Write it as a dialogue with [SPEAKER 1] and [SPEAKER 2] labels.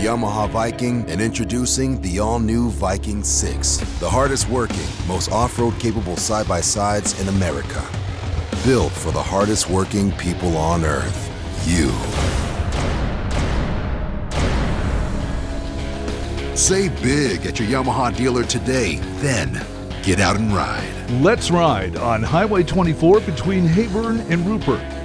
[SPEAKER 1] Yamaha Viking and introducing the all-new Viking 6, the hardest working, most off-road capable side-by-sides in America. Built for the hardest working people on Earth, you. Save big at your Yamaha dealer today, then get out and ride.
[SPEAKER 2] Let's Ride on Highway 24 between Hayburn and Rupert.